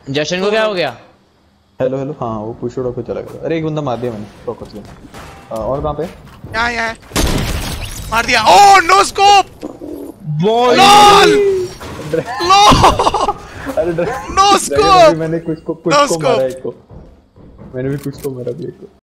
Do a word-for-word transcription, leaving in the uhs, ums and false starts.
जशन को क्या हो गया? हेलो हेलो, हाँ वो पुश उड़ा को चला गया। अरे एक बंदा मार दिया मैंने फोकस में। और कहाँ पे? यहाँ यहाँ मार दिया। Oh no scope. Boy lol lol अरे नो स्कोप। मैंने कुछ को कुछ को मारा एक को, मैंने भी कुछ को मारा भी एक को।